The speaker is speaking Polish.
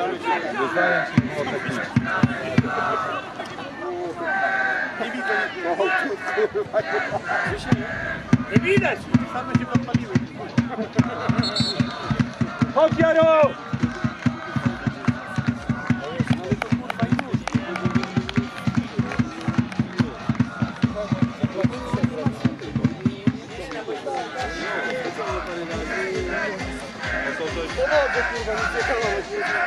Wyznaję ci było technicznie. Nie widzę. Nie widać! Same się podpaliły. Chodź, Jaro! Pomoże, kurwa, nie